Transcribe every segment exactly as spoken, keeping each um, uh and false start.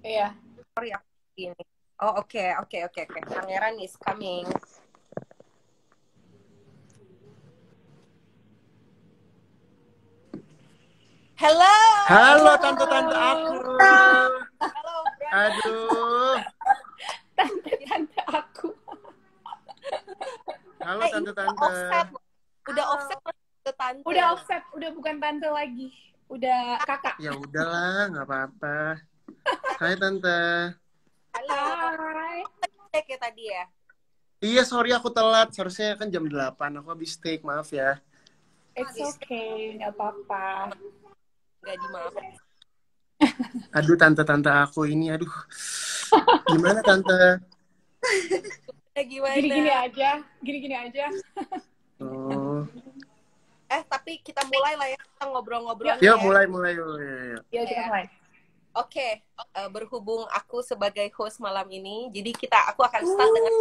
Iya. Sorry aku ini. Oh oke okay, oke okay, oke okay, oke. Pangeran is coming. Hello. Halo tante-tante aku. Halo brother. Aduh. Tante-tante aku. Halo Eh, ini udah tante-tante. offset. Udah offset ke tante. Udah offset, udah bukan tante lagi. Udah kakak. Ya udahlah, nggak apa-apa. Hai tante. Halo. Hai. Cek ya tadi ya. Iya, sorry aku telat. Seharusnya kan jam delapan. Aku habis take, maaf ya. It's okay, nggak apa-apa. Nggak dimaafin. Aduh tante-tante aku ini, aduh. Gimana tante? Eh, gimana? Gini-gini aja, gini-gini aja. Oh. Eh, tapi kita mulai lah ya. Kita ngobrol-ngobrolnya Yuk, ya. mulai, mulai. Yuk, yuk. Yuk kita mulai. Oke, okay. uh, berhubung aku sebagai host malam ini, jadi kita aku akan start dengan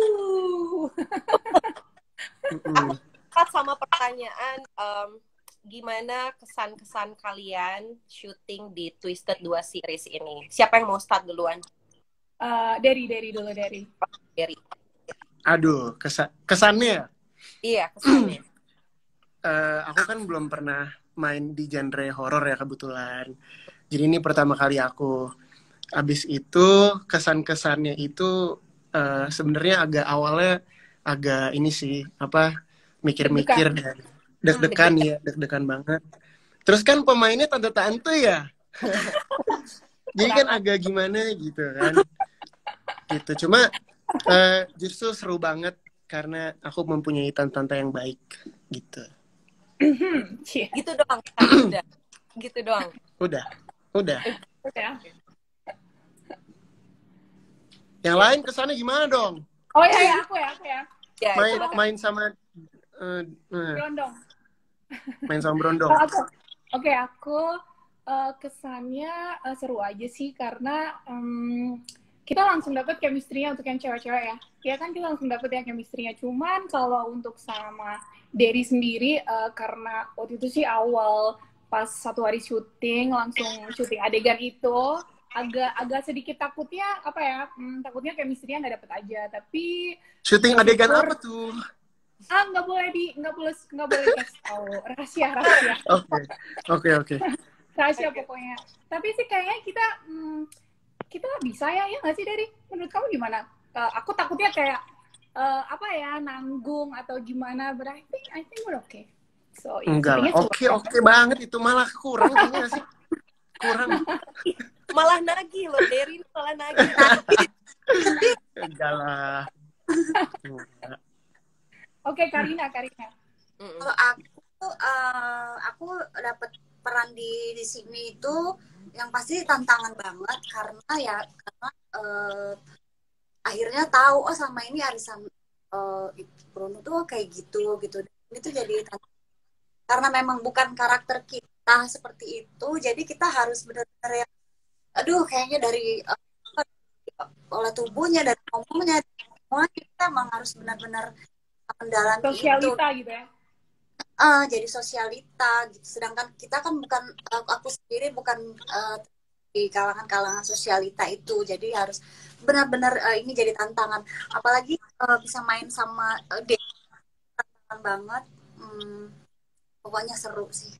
aku start sama pertanyaan um, gimana kesan-kesan kalian syuting di Twisted dua series ini? Siapa yang mau start duluan? Uh, dari dari dulu dari. Dari. Aduh, kesa kesannya. Iya, kesannya. uh, aku kan belum pernah main di genre horor ya kebetulan. Jadi ini pertama kali aku. Abis itu kesan-kesannya itu uh, sebenarnya agak awalnya agak ini sih apa mikir-mikir dan deg-degan ya, deg-degan banget. Terus kan pemainnya tante-tante ya. Jadi kan agak gimana gitu kan. Gitu. Cuma uh, justru seru banget karena aku mempunyai tante-tante yang baik gitu. Gitu doang. Udah. Gitu doang. Udah. Udah. Udah. Yang lain kesannya gimana dong? Oh ya, ya aku ya, aku ya. Ya, main coba, main sama uh, uh, Brondong. Main sama Brondong. Oh, aku. Oke, okay, aku uh, kesannya uh, seru aja sih karena um, kita langsung dapet chemistry-nya untuk yang cewek-cewek ya. Ya kan kita langsung dapet ya chemistry-nya. Cuman kalau untuk sama Derry sendiri uh, karena waktu itu sih awal pas satu hari syuting langsung syuting adegan itu agak agak sedikit takutnya apa ya hmm, takutnya chemistry-nya nggak dapet aja tapi syuting adegan apa tuh? Ah, nggak boleh di nggak boleh nggak boleh dikasih tahu rahasia rahasia. Oke oke oke. Rahasia pokoknya. Tapi sih kayaknya kita hmm, kita bisa ya ya nggak sih Dari? Menurut kamu gimana? Uh, aku takutnya kayak uh, apa ya nanggung atau gimana. But I think I think we're okay. So enggak lah. Oke oke okay banget itu malah kurang kayaknya sih kurang. Malah nagih loh Derry malah nagih. Enggak lah. Oke, okay, Karina, Karina. Kalau aku, uh, aku dapat peran di di sini itu yang pasti tantangan banget karena ya karena uh, akhirnya tahu oh sama ini Arisan uh, Bruno tuh kayak gitu gitu. Ini tuh jadi karena memang bukan karakter kita seperti itu, jadi kita harus benar-benar ya, aduh kayaknya dari uh, oleh tubuhnya dari ngomongnya semua kita memang harus benar-benar mendalami sosialita itu. Gitu ya. Uh, jadi sosialita gitu. Sedangkan kita kan bukan uh, aku sendiri bukan uh, di kalangan-kalangan sosialita itu. Jadi harus benar-benar uh, ini jadi tantangan. Apalagi uh, bisa main sama uh, dia tantangan banget. Hmm, pokoknya seru sih.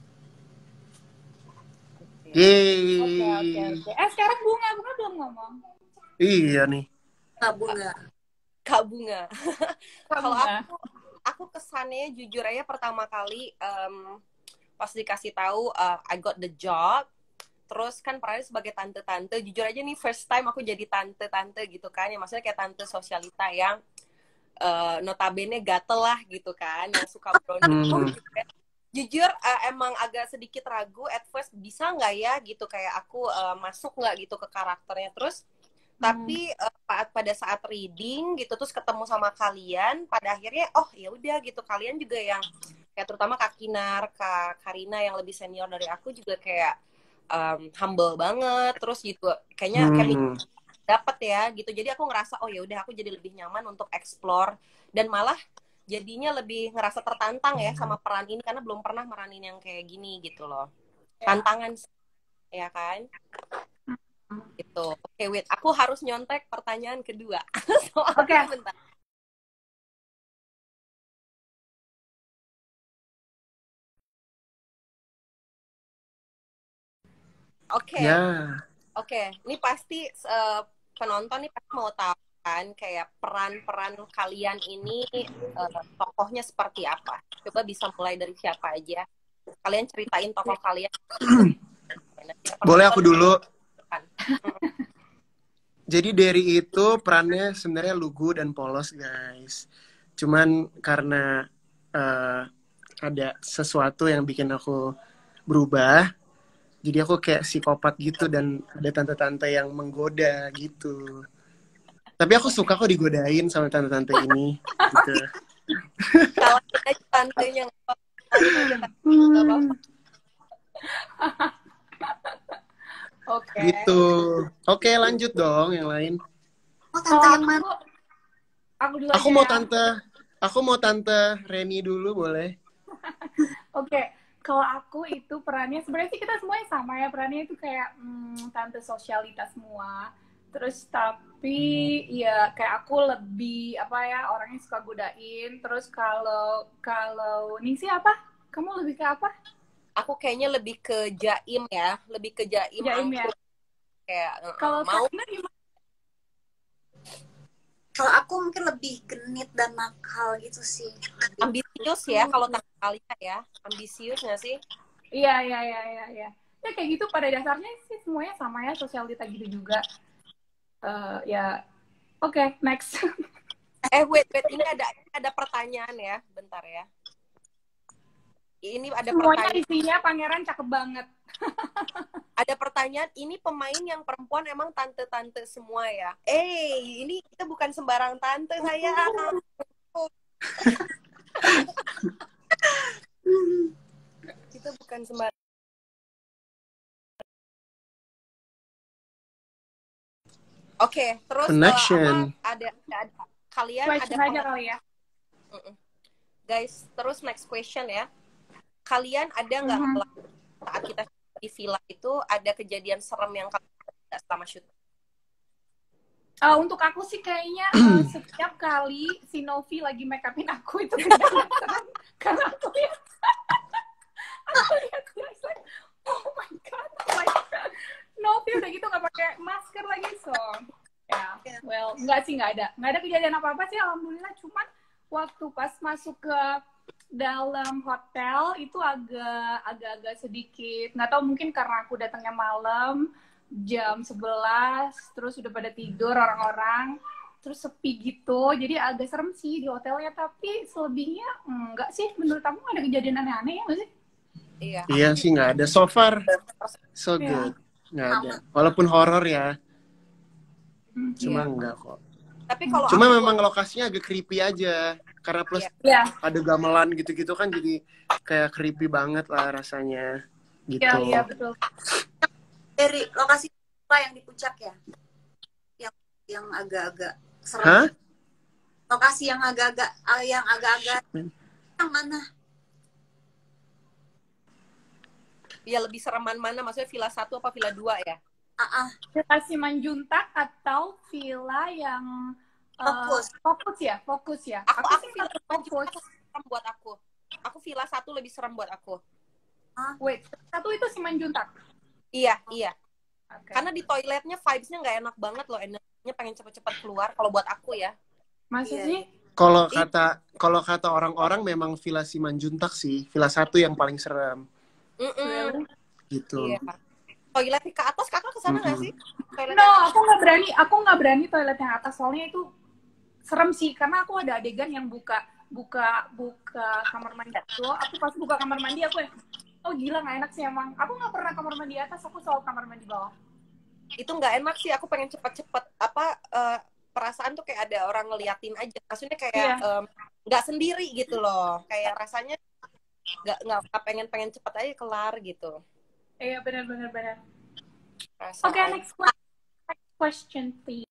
Yeay. Oke, oke, oke. Eh, sekarang Bunga, Bunga belum ngomong. Iya nih. Kak Bunga. Kak Bunga. Kalau aku, aku kesannya jujur aja pertama kali um, pas dikasih tahu uh, I got the job, terus kan perannya sebagai tante-tante. Jujur aja nih first time aku jadi tante-tante gitu kan, ya maksudnya kayak tante sosialita yang uh, notabene gatel lah gitu kan, yang suka brownie. Hmm. Gitu kan. Jujur uh, emang agak sedikit ragu at first bisa nggak ya gitu kayak aku uh, masuk nggak gitu ke karakternya terus. Tapi uh, pada saat reading gitu terus ketemu sama kalian pada akhirnya oh ya udah gitu kalian juga yang kayak terutama Kak Kinar, Kak Karina yang lebih senior dari aku juga kayak um, humble banget terus gitu kayaknya hmm. dapet ya gitu jadi aku ngerasa oh ya udah aku jadi lebih nyaman untuk explore dan malah jadinya lebih ngerasa tertantang ya sama peran ini karena belum pernah meranin yang kayak gini gitu loh tantangan ya kan. Gitu. Oke, wait. Aku harus nyontek pertanyaan kedua. Oke. Okay. Bentar. Oke. Okay. Ya. Oke, okay. Ini pasti uh, penonton nih pasti mau tahu kan kayak peran-peran kalian ini uh, tokohnya seperti apa. Coba bisa mulai dari siapa aja. Kalian ceritain tokoh kalian. Boleh aku dulu? Jadi Derry itu perannya sebenarnya lugu dan polos, guys. Cuman karena uh, ada sesuatu yang bikin aku berubah, jadi aku kayak psikopat gitu dan ada tante-tante yang menggoda gitu. Tapi aku suka kok digodain sama tante-tante ini. Gitu. Kalau kita tantenya Oke. Gitu. Oke, lanjut dong yang lain. Oh, tante yang mana? Aku dulu Aku aja mau ya. tante, aku mau tante Reni dulu boleh? Oke. Okay. Kalau aku itu perannya sebenarnya sih kita semuanya sama ya, perannya itu kayak hmm, tante sosialitas semua. Terus tapi ya kayak aku lebih apa ya, orangnya suka godain. Terus kalau kalau Ningsi apa? Kamu lebih ke apa? Aku kayaknya lebih ke jaim ya, lebih ke jaim. Jaim ya. Kayak kalau mau. Kalau aku mungkin lebih genit dan nakal gitu sih. Ambisius ya, kalau tante Alia ya. Ambisius nggak sih? Iya, iya, iya, iya. Ya. ya kayak gitu pada dasarnya sih semuanya sama ya, sosialita gitu juga. Uh, ya, oke, okay, next. eh, wait, wait. Ini ada ada pertanyaan ya, bentar ya. Ini ada semuanya pertanyaan. Isinya pangeran cakep banget. Ada pertanyaan, ini pemain yang perempuan emang tante-tante semua ya? Eh, ini kita bukan sembarang tante, saya. Kita bukan sembarang. Oke, okay, terus uh, apa, ada, ada kalian question ada aja kali ya. Uh-uh. Guys, terus next question ya. Kalian ada nggak mm-hmm. saat kita di villa itu ada kejadian serem yang kalian ada selama syuting? Uh, untuk aku sih kayaknya uh, setiap kali si Novi lagi make upin aku itu kejadian serem karena aku lihat aku lihat like, oh my god, like Novi udah gitu nggak pakai masker lagi, so ya yeah. well nggak sih nggak ada nggak ada kejadian apa apa sih alhamdulillah. Cuman waktu pas masuk ke dalam hotel itu agak agak-agak sedikit nggak tahu, mungkin karena aku datangnya malam jam sebelas terus udah pada tidur orang-orang terus sepi gitu, jadi agak serem sih di hotelnya. Tapi selebihnya enggak sih, menurut kamu ada kejadian aneh-aneh ya nggak sih? Iya, iya sih nggak ada so far, so good nggak yeah. ada walaupun horor ya, hmm, cuma yeah. enggak kok. Tapi kalau cuma aku... memang lokasinya agak creepy aja karena plus yeah. ada gamelan gitu-gitu kan, jadi kayak creepy banget lah rasanya gitu. Iya, yeah, yeah, betul. Dari lokasi apa yang di puncak ya? Yang yang agak-agak serem. Hah? Lokasi yang agak-agak yang agak-agak yang mana? Ya lebih sereman mana? Maksudnya villa satu apa villa dua ya? Uh-uh. Villa Simanjuntak atau villa yang fokus, uh, fokus ya, fokus ya. Aku, aku, aku villa fokus serem buat aku. Aku villa satu lebih serem buat aku. Huh? Wait, satu itu Simanjuntak. Iya, iya. Okay. Karena di toiletnya vibes-nya nggak enak banget loh, energinya pengen cepet-cepet keluar. Kalau buat aku ya. Maksudnya? Kalau kata kalau kata orang-orang memang villa Simanjuntak sih, villa satu yang paling serem. Mm-mm. Gitu. Iya. Toilet ke atas kakak kesana nggak sih? Toilet no, aku nggak berani. Aku nggak berani toilet yang atas soalnya itu serem sih. Karena aku ada adegan yang buka buka buka kamar mandi aku. Aku pas buka kamar mandi aku ya, oh gila nggak enak sih emang. Aku nggak pernah kamar mandi atas. Aku selalu kamar mandi bawah. Itu nggak enak sih. Aku pengen cepet-cepet apa uh, perasaan tuh kayak ada orang ngeliatin aja. Maksudnya kayak nggak yeah. um, sendiri gitu loh. Kayak rasanya nggak nggak pengen pengen cepet aja kelar gitu. Iya, benar benar benar. Oke, okay, next next question please.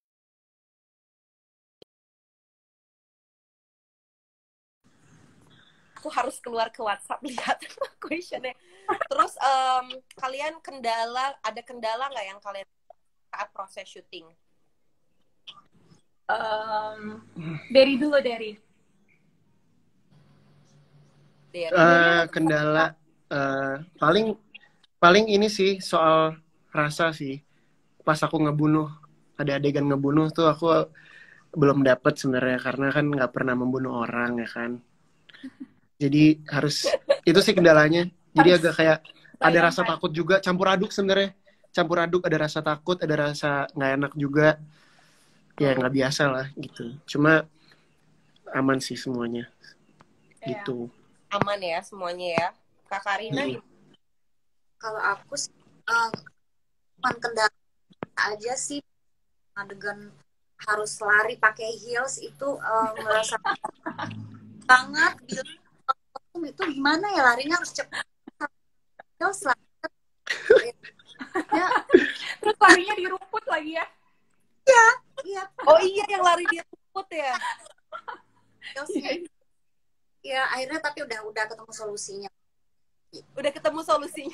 Aku harus keluar ke WhatsApp lihat questionnya. Terus um, kalian kendala ada kendala nggak yang kalian saat proses syuting? Um, dari dulu dari. Dari. Uh, kendala uh, paling paling ini sih soal rasa sih. Pas aku ngebunuh, ada adegan ngebunuh tuh aku belum dapet sebenarnya karena kan nggak pernah membunuh orang ya kan. Jadi harus itu sih kendalanya. Jadi agak kayak ada rasa takut juga, campur aduk sebenarnya. Campur aduk, ada rasa takut, ada rasa nggak enak juga. Ya nggak biasa lah gitu. Cuma aman sih semuanya. Gitu. Aman ya semuanya ya. Kak Karina? Hmm. Kalau aku sih uh, cuman kendala aja sih adegan harus lari pakai heels itu uh, merasa banget gitu. Itu gimana ya larinya harus cepat. Heels lah. Ya. Terus larinya di rumput lagi ya? Iya, iya. Oh iya yang lari di rumput ya. Heelsnya. Ya akhirnya tapi udah udah ketemu solusinya. Udah ketemu solusinya.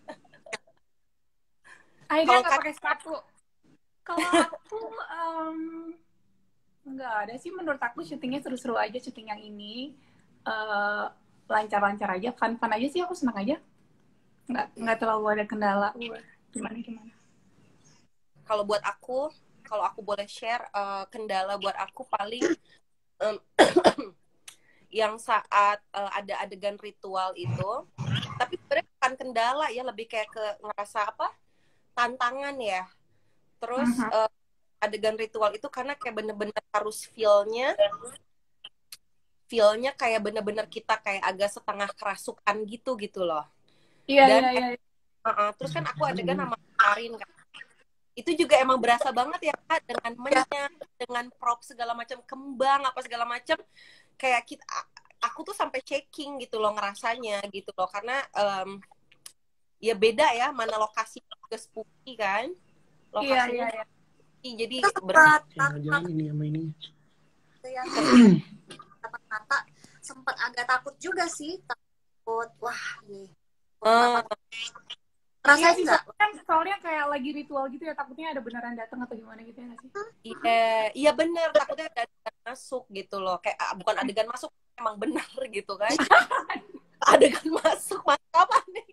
Akhirnya nggak pakai sepatu. Kalau aku um, nggak ada sih, menurut aku syutingnya seru-seru aja, syuting yang ini uh, lancar-lancar aja, fun-fun aja sih, aku senang aja. Nggak nggak terlalu ada kendala. Gimana gimana? Kalau buat aku, kalau aku boleh share uh, kendala buat aku paling um, yang saat uh, ada adegan ritual itu, tapi sebenarnya bukan kendala ya, lebih kayak ke ngerasa apa tantangan ya. Terus uh-huh. uh, adegan ritual itu karena kayak bener-bener harus feel-nya feel-nya kayak bener-bener kita kayak agak setengah kerasukan gitu gitu loh. Iya Dan iya iya. Uh-uh, terus kan aku adegan sama Karin kan. Itu juga emang berasa banget ya Kak, dengan menyak, dengan prop segala macam, kembang apa segala macam, kayak kita aku tuh sampai checking gitu loh ngerasanya gitu loh, karena um, ya beda ya, mana lokasi juga spooky kan, lokasinya iya, iya, iya. jadi berat jangan ini sama ini yang mata sempat agak takut juga sih, takut wah ini uh, rasanya sih kan soalnya kayak lagi ritual gitu ya, takutnya ada beneran datang atau gimana gitu ya nggak sih? Iya, iya bener, takutnya ada adegan masuk gitu loh, kayak bukan adegan masuk, emang benar gitu kan. Adegan masuk, masuk apa nih?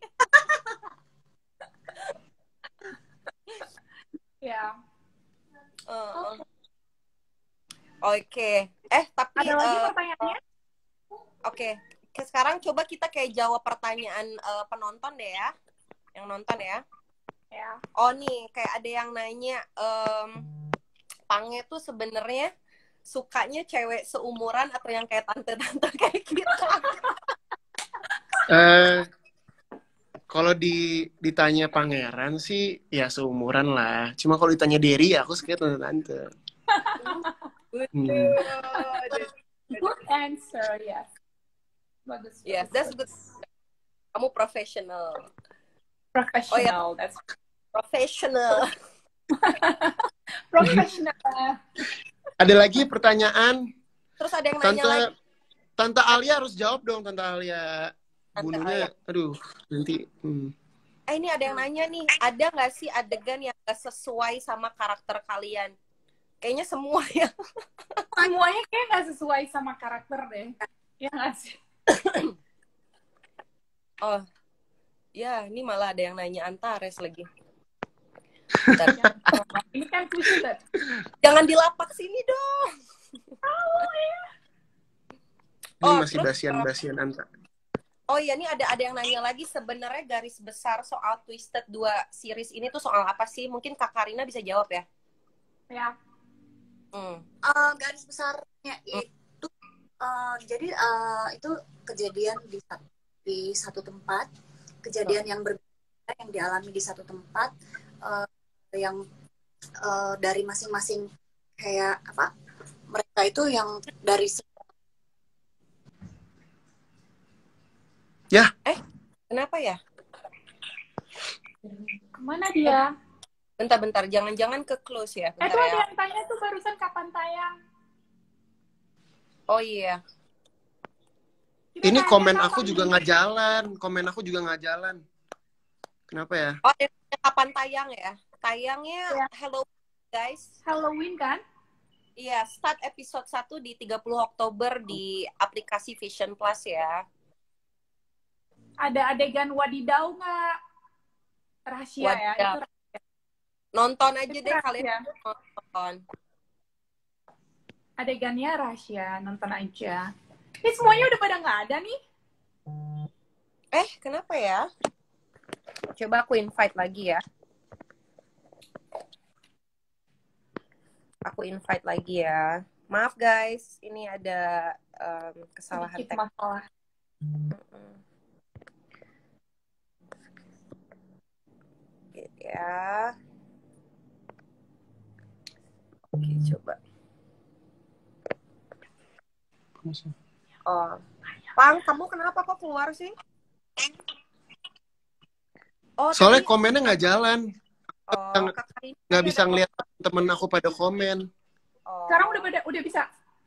Ya. Uh, Oke, okay. eh tapi ada lagi uh, pertanyaannya? Oke, okay. Sekarang coba kita kayak jawab pertanyaan uh, penonton deh ya, yang nonton ya. Ya. Oh nih, kayak ada yang nanya, um, Pange tuh sebenarnya sukanya cewek seumuran atau yang kayak tante-tante kayak kita? Uh, kalau di, ditanya pangeran sih ya seumuran lah. Cuma kalau ditanya Derry ya aku suka tante-tante. hmm. Good answer, yes. Bagus. Yes, that's good. Kamu profesional. Professional, oh, ya. That's professional. Professional. Ada lagi pertanyaan? Terus ada yang Tante, nanya lagi. Tante Alia harus jawab dong, Tante Alia. Tante Bunuhnya, Alia. aduh, nanti. Hmm. Eh ini ada yang nanya nih, ada nggak sih adegan yang gak sesuai sama karakter kalian? Kayaknya semua ya. Semuanya kayak nggak sesuai sama karakter deh. Ya nggak sih? Oh, ya ini malah ada yang nanya Antares lagi. Ini kan twisted. Jangan di lapak sini dong. Oh, ya. Ini oh, masih basian-basian Anta. Oh iya, ini ada ada yang nanya lagi, sebenarnya garis besar soal Twisted dua series ini tuh soal apa sih? Mungkin Kak Karina bisa jawab ya? Ya. Hmm. Uh, garis besarnya itu uh, jadi uh, itu kejadian di di satu tempat, kejadian oh. yang berbeda yang dialami di satu tempat, uh, yang uh, dari masing-masing kayak apa? Mereka itu yang dari Ya. Eh, kenapa ya? Kemana dia? Bentar-bentar, jangan-jangan ke close ya. Bentar eh, tuh ya. ada yang tanya tuh barusan kapan tayang. Oh iya. Kita Ini komen kapan aku juga nggak jalan. Komen aku juga nggak jalan. Kenapa ya? Oh, kapan tayang ya? tayangnya Ya. Halloween, guys. Halloween kan? Iya, start episode satu di tiga puluh Oktober di aplikasi Vision Plus ya. Ada adegan wadidaw nggak? Rahasia ya, Wadidaw. itu rahasia. Nonton aja Itu deh rahasia. kalian nonton. Adegannya rahasia, nonton aja. Ini semuanya udah pada nggak ada nih. Eh, kenapa ya? Coba aku invite lagi ya. Aku invite lagi ya. Maaf guys, ini ada um, kesalahan Sedikit teknis. masalah. Ya. Oke, coba. Oh, Pang, kamu kenapa kok keluar sih? Oh, Soalnya tadi, komennya nggak jalan. oh, Kak Karina Nggak tadi bisa ada ngeliat telepon. temen aku pada komen. Oh. Sekarang udah pada, udah bisa.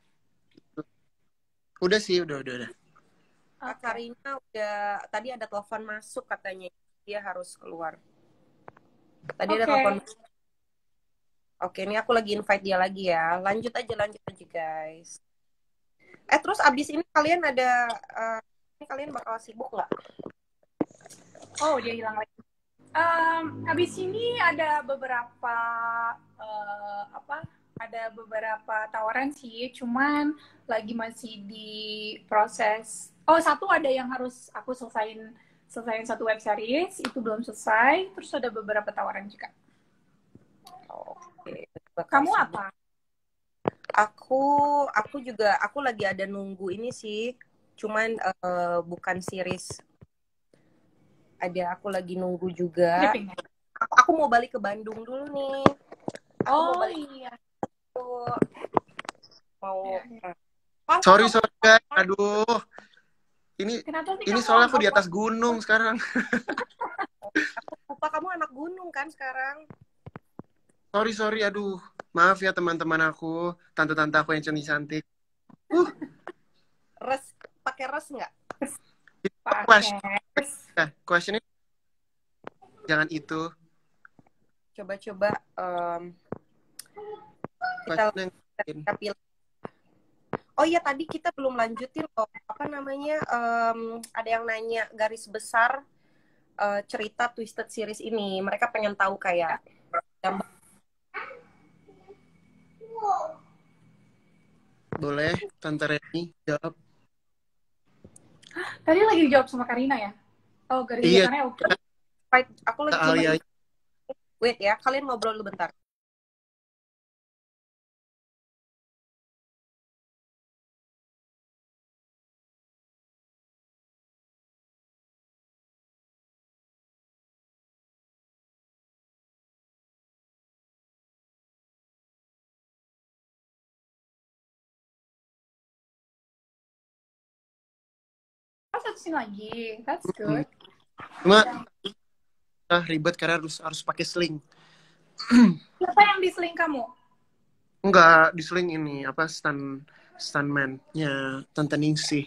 Udah sih, udah, udah, udah. Kak Karina udah, tadi ada telepon masuk katanya. Dia harus keluar. Tadi ada Oke. telepon. Oke, ini aku lagi invite dia lagi ya. Lanjut aja, lanjut aja guys. Eh, terus abis ini kalian ada, uh, ini kalian bakal sibuk nggak? Oh, dia hilang lagi. Um, habis ini ada beberapa uh, apa? Ada beberapa tawaran sih, cuman lagi masih di proses. Oh, satu ada yang harus aku selesain selesain satu web series, itu belum selesai. Terus ada beberapa tawaran juga. Oke. Kamu apa? Aku, aku juga, aku lagi ada nunggu ini sih, cuman uh, bukan series. Ada aku lagi nunggu juga. Clipping, ya? Aku, aku mau balik ke Bandung dulu nih. Aku Oh mau balik iya. tuh. Mau. Iya, Pang, Sorry, kamu- sorry guys. Aduh. Ini Kenapa sih ini kamu soalnya aku di lama atas gunung sekarang. Aku lupa kamu anak gunung kan sekarang. Sorry, sorry. Aduh. Maaf ya teman-teman aku. Tante-tante aku yang cantik-cantik. Uh, Res, pakai res nggak? question. pakai? Nah, questionnya jangan itu. Coba-coba um, kita, Questionnya kita, kita pilih. Oh iya, tadi kita belum lanjutin loh. Apa namanya? Um, ada yang nanya garis besar uh, cerita Twisted Series ini. Mereka pengen tahu kayak gambar. boleh Tante Reni jawab. Tadi lagi dijawab sama Karina ya? Oh, garis Iya. besarnya oke. Fight. Aku lagi Kak coba. Alia. Wait ya, kalian ngobrol dulu bentar. Oh, satu scene lagi. That's good. Cuma ah, ribet karena harus harus pakai sling. Siapa yang diseling kamu? Enggak, di sling ini apa stand stuntman-nya Tante Ningsih.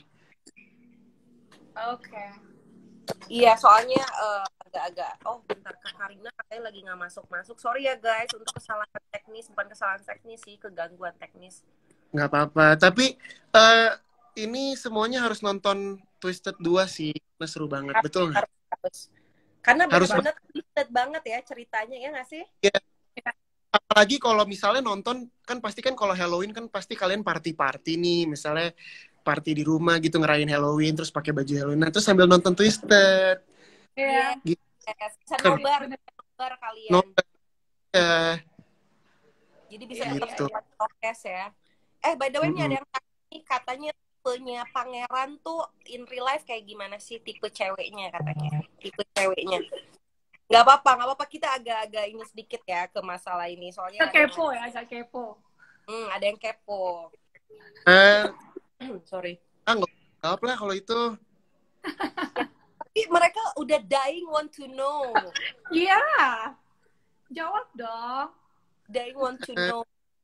Oke. Iya, soalnya uh, agak-agak. Oh, bentar, Kak Karina katanya lagi nggak masuk-masuk. Sorry ya guys, untuk kesalahan teknis, bukan kesalahan teknis sih, kegangguan teknis. Nggak apa-apa. Tapi eh, ini semuanya harus nonton Twisted dua sih. Nah, seru banget. Harus, Betul nggak? harus, harus. Karena Harus. benar-benar twisted banget ya ceritanya, ya nggak sih? Apalagi kalau misalnya nonton, kan pasti kan kalau Halloween kan pasti kalian party-party nih. Misalnya party di rumah gitu ngerayain Halloween, terus pakai baju Halloween. Nah, terus sambil nonton Twisted. Iya. Gitu. Yes. Bisa nobar, nobar kalian. Nobar. Eh, Jadi bisa Gitu. dapat prokes ya. Eh, by the way, Mm-mm. ini ada yang tanya, katanya tipenya pangeran tuh in real life kayak gimana sih tipe ceweknya katanya. Tipe ceweknya. Nggak apa-apa, nggak apa-apa. Kita agak-agak ini sedikit ya ke masalah ini. Soalnya Agak ada yang, kepo ya, agak kepo. hmm, ada yang kepo. eh, Sorry. ah, nggak jawab lah kalau itu. Tapi mereka udah dying want to know. Iya. Jawab dong. Dying want to know.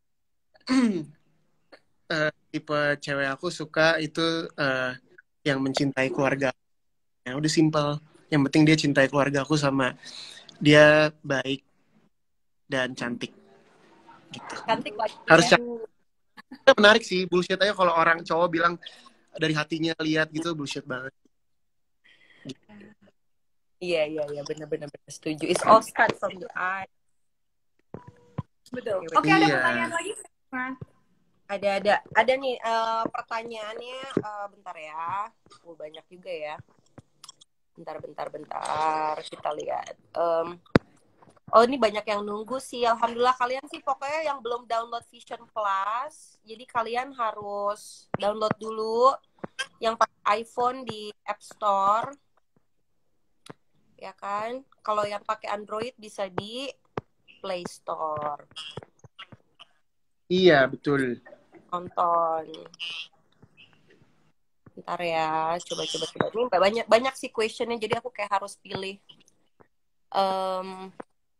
Eh, tipe cewek aku suka itu eh, yang mencintai keluarga. Ya, udah simpel. Yang penting dia cintai keluarga aku sama dia baik. dan cantik gitu. Cantik lagi Harus ya. cantik. Menarik sih, bullshit aja kalau orang cowok bilang dari hatinya lihat gitu, bullshit banget. Iya iya iya benar-benar setuju. It's all start from the eye. Betul. Oke, Oke, ada Iya. pertanyaan lagi? Nah, Ada ada ada nih uh, pertanyaannya uh, bentar ya. Oh, banyak juga ya. Bentar bentar bentar kita lihat. Um, oh ini banyak yang nunggu sih. Alhamdulillah kalian sih pokoknya yang belum download Vision Plus. Jadi kalian harus download dulu yang pakai iPhone di App Store. Ya kan? Kalau yang pakai Android bisa di Play Store. Iya, betul. Nonton. Bentar ya, coba-coba coba. Ini banyak banyak sih questionnya, jadi aku kayak harus pilih. Um,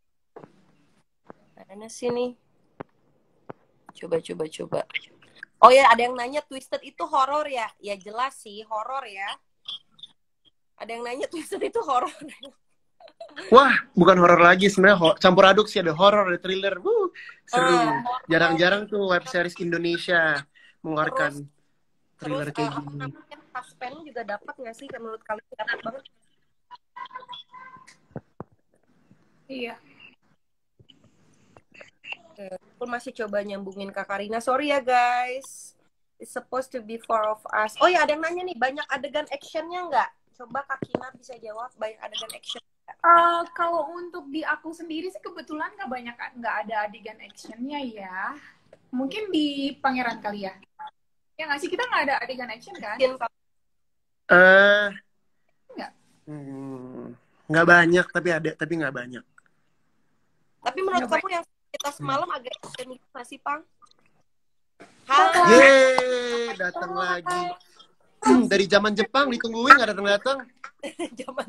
mana sih nih? Coba coba coba. Oh ya, ada yang nanya Twisted itu horor ya? Ya jelas sih horor ya. Ada yang nanya Twisted itu horor. Wah, bukan horor lagi sebenarnya, ho- campur aduk sih, ada horor, ada thriller. Wuh, seru. Uh, Jarang-jarang tuh web series Indonesia mengeluarkan terus, thriller terus kayak uh, apa gini. namanya? Suspense juga dapat nggak sih? Menurut kalian dapat banget? iya. Aku masih coba nyambungin Kak Karina. Sorry ya guys. It's supposed to be four of us. Oh ya, ada yang nanya nih, banyak adegan actionnya nggak? Coba Kak Kinar bisa jawab, banyak adegan action. Uh, kalau untuk di aku sendiri sih kebetulan nggak banyak, nggak ada adegan actionnya ya. Mungkin di Pangeran kali ya. Ya nggak sih, kita nggak ada adegan action kan? Mungkin kalau Eh, Nggak. hmm, nggak banyak, tapi ada, tapi nggak banyak. Tapi menurut Nggak kamu yang kita semalam agak action gitu nggak sih, Pang? Hai. Hai. Yeay, datang lagi. Hmm, dari zaman Jepang ditungguin nggak datang-datang. Zaman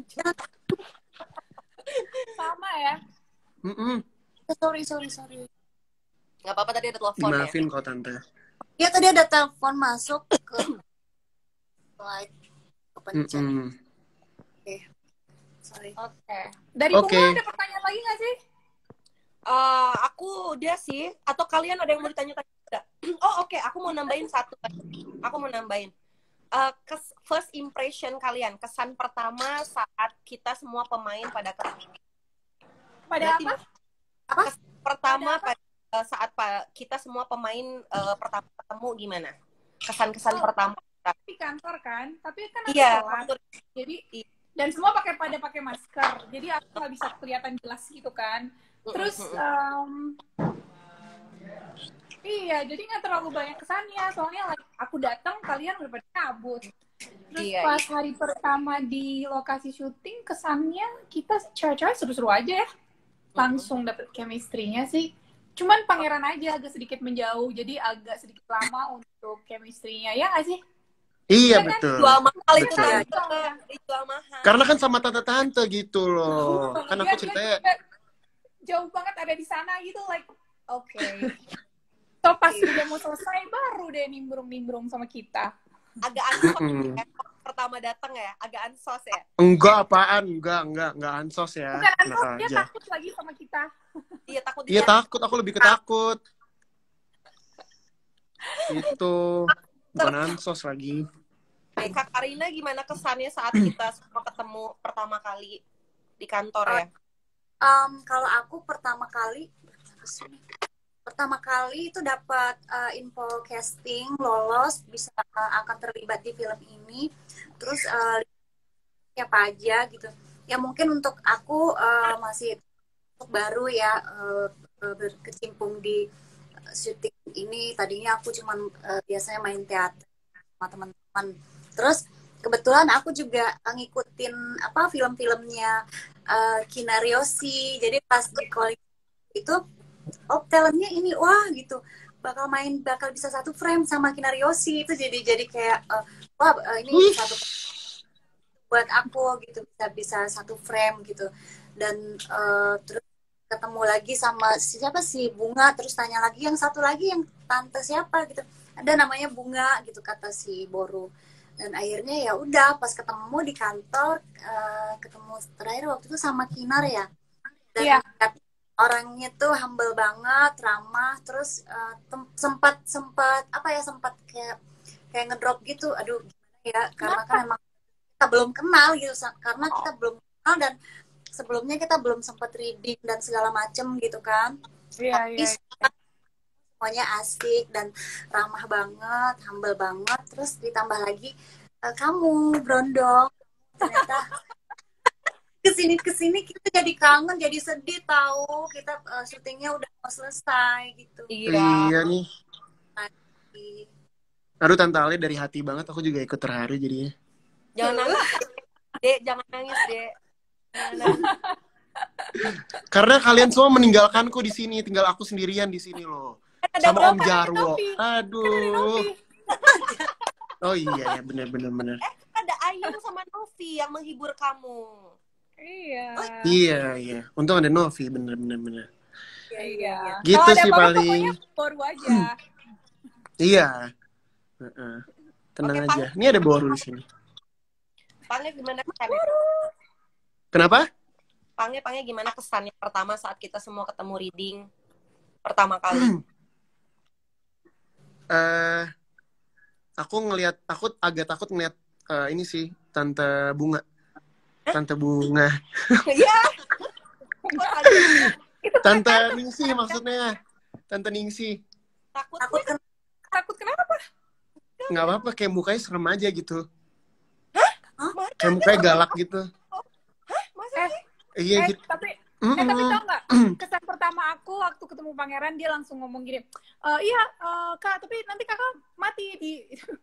Sama ya. Mm-mm. Sorry, sorry, sorry. nggak apa-apa, tadi ada telepon ya. Dimaafin kok tante. Ya tadi ada telepon masuk ke slide kepencet. Mm-mm. Oke, sorry. Oke. Dari Oke. Bunga ada pertanyaan lagi nggak sih? Eh, aku udah sih. Atau kalian ada yang mau ditanya-tanya? Nggak? Oh oke, aku mau nambahin satu. Aku mau nambahin. Eh, kes- first impression kalian, kesan pertama saat kita semua pemain pada ketemu. Pada Berarti apa? Apa? Kesan pertama pada eh, saat pa- kita semua pemain eh, pertama ketemu gimana? Kesan-kesan Oh. pertama. Di kantor kan, tapi kan aku Iya, telat. waktu Jadi Iya. dan semua pakai pada pakai masker. Jadi aku nggak bisa kelihatan jelas gitu kan. Terus um, iya, jadi nggak terlalu banyak kesannya. Soalnya like, aku datang, kalian udah pada cabut. Terus Iya, pas hari pertama di lokasi syuting, kesannya kita sih cewek-cewek seru-seru aja ya. Langsung dapet chemistry-nya sih. Cuman pangeran aja agak sedikit menjauh, jadi agak sedikit lama untuk chemistry-nya. Ya nggak sih? Iya, Kan betul. jual mahal itu Betul. tante, dijual mahal. Karena kan sama tante-tante gitu loh. Oh, Kan dia- aku dia ceritanya juga jauh banget ada di sana gitu, like oke. So pas udah mau selesai baru deh nimbrung-nimbrung sama kita. Agak ansos Mm-mm. ya. Pertama datang ya, agak ansos ya. enggak apaan, enggak, enggak, enggak ansos ya. Bukan Enak ansos, dia aja. takut lagi sama kita. Iya takut Iya dia. takut, aku lebih ketakut. Itu bukan ansos lagi. Oke, Kak Karina gimana kesannya saat kita semua ketemu pertama kali di kantor ya? Um, kalau aku pertama kali pertama kali itu dapat uh, info casting, lolos, bisa uh, akan terlibat di film ini. Terus uh, siapa aja gitu. Ya mungkin untuk aku uh, masih baru ya uh, berkecimpung di uh, syuting ini. Tadinya aku cuman uh, biasanya main teater sama teman-teman. Terus kebetulan aku juga ngikutin apa film-filmnya uh, Kinaryoshi. Jadi pas di calling itu, oh talentnya ini, wah gitu, bakal main, bakal bisa satu frame sama Kinaryoshi. Itu jadi jadi kayak uh, wah uh, ini Wih. satu buat aku gitu, bisa bisa satu frame gitu. Dan uh, terus ketemu lagi sama siapa sih, Bunga, terus tanya lagi yang satu lagi yang tante siapa gitu, ada namanya Bunga gitu kata si Boru. Dan akhirnya ya udah pas ketemu di kantor, uh, ketemu terakhir waktu itu sama Kinar ya. Dan Iya. orangnya tuh humble banget, ramah, terus uh, sempat sempat apa ya sempat kayak kayak ngedrop gitu. Aduh gimana ya? Karena kan emang kita belum kenal gitu, karena kita belum kenal dan sebelumnya kita belum sempat reading dan segala macem gitu kan. Iya, Tapi iya. semuanya asik dan ramah banget, humble banget. Terus ditambah lagi uh, kamu Brondong, ternyata kesini kesini kita jadi kangen, jadi sedih tahu kita uh, syutingnya udah mau selesai gitu. Iya. Iya nih. Aduh Tante Alia dari hati banget, aku juga ikut terharu jadinya. Jangan nangis, Dek. Jangan nangis, Dek. Jangan nangis. Karena kalian semua meninggalkanku di sini, tinggal aku sendirian di sini loh. Ada Sama Om berapa? Jarwo. Ada Aduh. Oh iya ya, benar benar benar. Eh, ada Ayung sama Novi yang menghibur kamu. Iya. Iya iya. Untung ada Novi, bener bener bener. Iya. Gitu Kalau ada sih apa-apa, paling. pokoknya baru aja. Iya. Uh-uh. Tenang Oke, aja. Pang. Ini ada Boru di sini. Pangnya gimana kesannya? Kenapa? Pangnya, Pangnya gimana kesannya pertama saat kita semua ketemu reading pertama kali? Eh, uh, aku ngelihat, aku agak takut ngelihat uh, ini sih Tante Bunga. Tante Bunga. Iya. Tante Ningsi maksudnya. Tante Ningsi. Takut, Takut kan? Takut kenapa? Nggak apa-apa, kayak mukanya serem aja gitu. Hah? Kayak mukanya galak gitu. Hah? Masa Eh, sih? Iya eh gitu. tapi Mm-mm. eh tapi tau nggak, kesan pertama aku waktu ketemu pangeran, dia langsung ngomong gini, e, iya uh, kak, tapi nanti kakak mati di.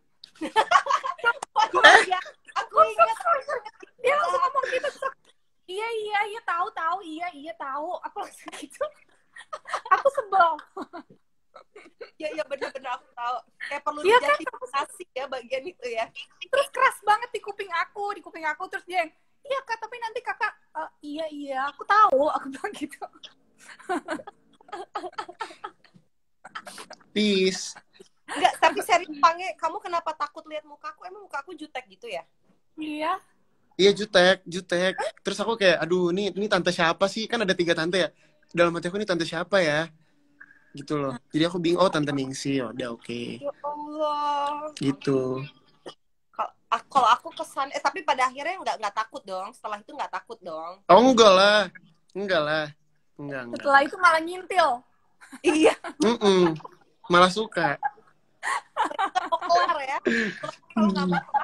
Oh, iya. Aku ingat. Dia langsung ngomong gitu. Iya iya iya tahu tahu iya iya tahu. Aku langsung gitu. Aku sebel. Ya, ya benar-benar aku tahu. Kayak perlu Iya kan? dijustifikasi ya bagian itu ya. Terus keras banget di kuping aku, di kuping aku terus dia yang, iya kak, tapi nanti kakak, uh, iya iya aku tahu, aku bilang gitu. Peace. Enggak, tapi serius Pange, kamu kenapa takut lihat mukaku? Emang mukaku jutek gitu ya? Iya. Iya jutek, jutek. Terus aku kayak, aduh ini ini tante siapa sih? Kan ada tiga tante ya. Dalam hati aku ini tante siapa ya? Gitu loh. Jadi aku bingung, oh tante Ningsi, udah oke. Okay. Ya Allah. Gitu. Kalau aku kesan, eh tapi pada akhirnya nggak nggak takut dong. Setelah itu nggak takut dong. Oh enggak lah, enggak lah, enggak enggak. Setelah itu malah ngintil. Iya. Mm-mm. Malah suka. Mau kelar ya. Kalau nggak apa-apa.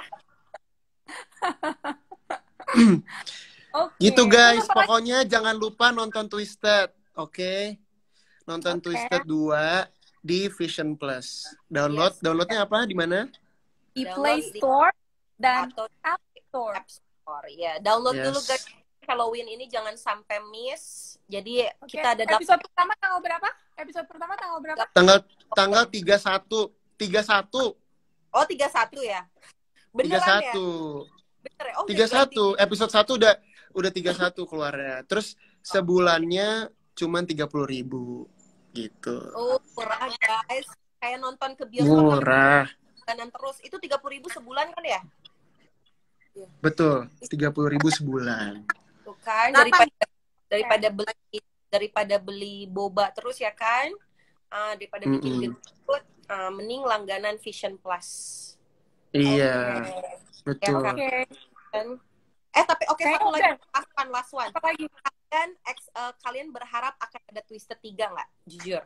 Okay. Gitu guys, Terus apa pokoknya lagi? Jangan lupa nonton Twisted, oke? Okay? Nonton okay. Twisted dua di Vision Plus. Download, yes. Downloadnya apa? Di mana? Di Play Store dan atau App Store. App Store, ya. Download yes. dulu guys. Halloween ini jangan sampai miss. Jadi okay. kita ada episode pertama tanggal berapa? Episode pertama tanggal berapa? Tanggal tanggal tiga puluh satu. tiga puluh satu. Oh, tiga puluh satu ya? Beneran tiga puluh satu. Ya? Bener ya? Oh, tiga puluh satu. Episode satu udah udah tiga puluh satu keluarnya. Terus sebulannya cuma tiga puluh ribu gitu. Oh, murah guys. Kayak nonton ke bioskop. Murah. Dan terus itu tiga puluh ribu sebulan kan ya? Betul, tiga puluh ribu sebulan. Tuh kan, daripada daripada beli daripada beli boba terus ya kan? Uh, daripada bikin mm-hmm. uh, mending langganan Vision Plus. Iya. Okay. Betul. Ya, okay. Eh tapi oke okay, satu lagi last one, last one. Apa lagi? Kalian ex, uh, kalian berharap akan ada Twisted tiga nggak? Jujur.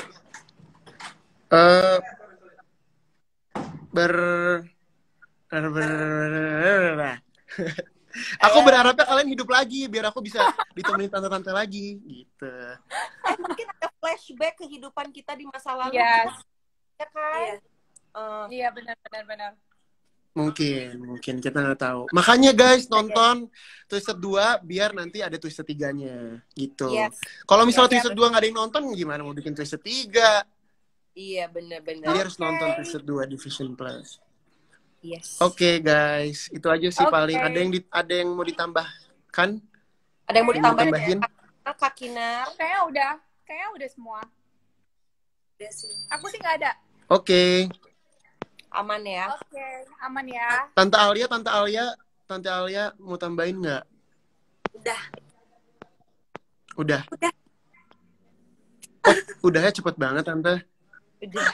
Uh, ber ber, ber, ber, ber. Aku berharapnya kalian hidup lagi biar aku bisa ditemenin tante-tante lagi gitu. Eh, mungkin ada flashback kehidupan kita di masa lalu. Yes. Ya kan? Iya, uh, iya benar benar benar. Mungkin, mungkin kita nggak tahu. Makanya guys nonton Twisted dua biar nanti ada Twisted tiga-nya gitu. Yes. Kalau misalnya yes, Twisted dua nggak ada yang nonton gimana mau bikin Twisted tiga? Iya benar-benar. Jadi okay. harus nonton Twisted dua di Vision Plus. Yes. Oke okay, guys, itu aja sih okay. paling. Ada yang di, ada yang mau ditambahkan? Ada yang mau ditambahin? Ya? Kak Kinar? Kayaknya udah, kayaknya udah semua. Udah sih. Aku sih nggak ada. Oke. Okay. Aman ya. Oke, okay. Aman ya. Tante Alia, Tante Alia, Tante Alia mau tambahin nggak? Udah. Udah. Udah. udahnya cepet banget tante. Udah.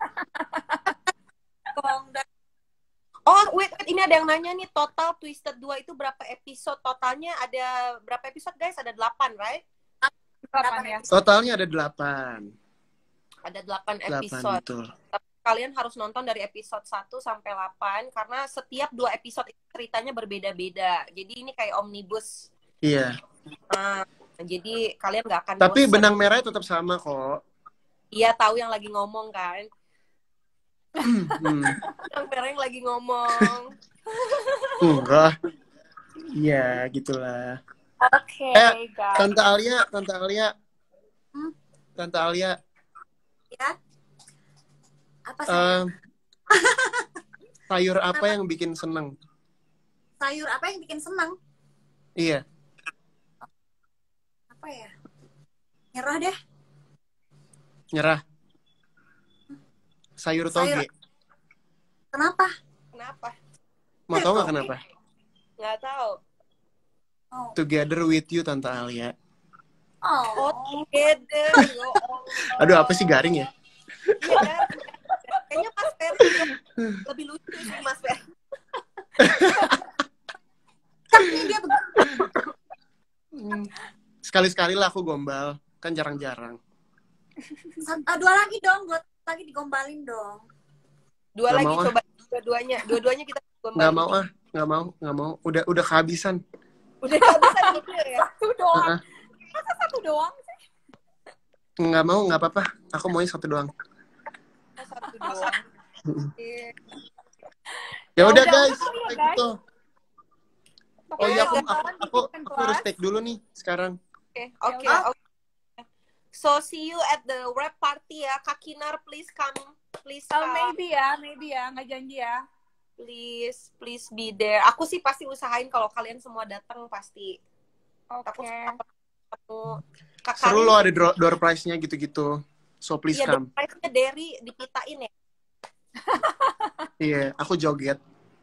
Kong, dan Oh, wait, wait, ini ada yang nanya nih, total Twisted dua itu berapa episode? Totalnya ada berapa episode, guys? Ada delapan, right? Delapan ya. Totalnya ada delapan. Ada delapan Delapan, episode. betul. Tapi kalian harus nonton dari episode satu sampai delapan, karena setiap dua episode itu ceritanya berbeda-beda. Jadi ini kayak omnibus. Iya. Nah, jadi kalian nggak akan Tapi bosen. benang merahnya tetap sama kok. Iya, tahu yang lagi ngomong kan? Hmm. Yang merah yang lagi ngomong. Enggak. Iya, gitulah. Oke, Eh, guys. Tante Alia, Tante Alia. Hmm? Tante Alia. ya. Apa sayur? eh, sayur apa yang bikin seneng? Sayur apa yang bikin senang? Iya. Apa ya? Nyerah deh. Nyerah. Sayur toge. Sayur. Kenapa? Kenapa? Mau tau nggak kenapa? Nggak tahu. Oh. Together with you, Tante Alia. Oh. Oh, together. Ya Allah. Aduh, apa sih garing ya? Iya, kan? Kayaknya Mas Ferry lebih lucu sih, Mas Ferry. Tapi dia begitu. Hmm. Sekali-sekali lah aku gombal. Kan jarang-jarang. Ah, dua lagi dong, dua lagi digombalin dong. Dua Nggak lagi mau ah. coba dua-duanya. Dua-duanya kita Nggak gombalin. mau ah. Nggak mau. Nggak mau. Udah udah kehabisan. Udah nggak bisa gitu ya. Satu doang. Uh-uh. Masa satu doang sih? Nggak mau. Nggak apa-apa. Aku maunya satu doang. Satu doang. Iya. Ya udah udah, guys. udah kali ya, Kayak guys. gitu. Oh iya, aku, aku, aku, Bikin aku harus kelas. take dulu nih sekarang. Oke, oke, udah. oke. So see you at the wrap party ya, Kak Kinar, please come, please Oh, come, maybe ya, maybe ya, nggak janji ya. please, please be there. Aku sih pasti usahain kalau kalian semua datang pasti. Oke. Aku suka ketemu Kak Seru Karin. loh ada door, door prize-nya gitu-gitu. So please Iya, come. prize-nya Derry dipitain ya. Iya, aku joget.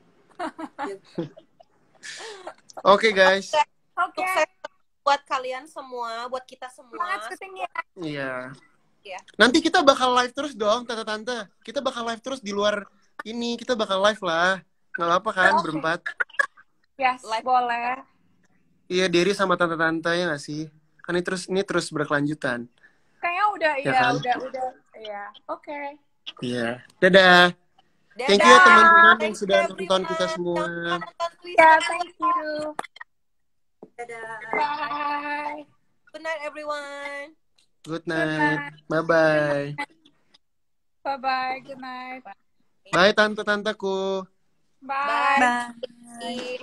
Oke guys. Oke. Sukses buat kalian semua, buat kita semua. Semangat syuting ya. Iya. Iya. Nanti kita bakal live terus dong, tante-tante. Kita bakal live terus di luar ini. Kita bakal live lah. Nggak apa kan, Oke. berempat. Yes, Live. boleh. Iya, Derry sama tante-tante ya nggak sih? Kan ini terus ini terus berkelanjutan. Kayaknya udah, Ya iya, kan? udah, udah, iya. Oke. Iya. Dadah. Dadah. Thank you ya teman-teman yang Thanks sudah everyone. nonton kita semua. Jangan lupa nonton Twisted. Ya, thank you. Dadah. Bye. Good night everyone. Good night. Bye-bye. Bye-bye. Good night. Bye tante-tanteku. Bye. Bye.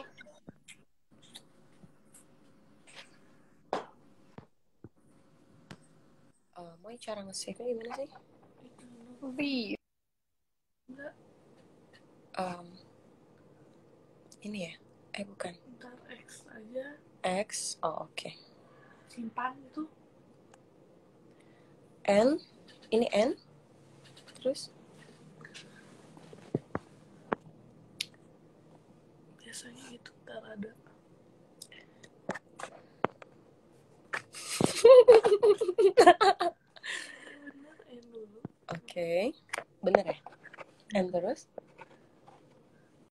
Uh, mau cara nge-save-nya gimana sih? Leave. Um, ini ya? Eh bukan. Ntar X aja, X. Oh oke. simpan itu. N. Ini N. Terus? Biasanya itu ntar ada. Bener N dulu. Oke. Bener ya? N terus?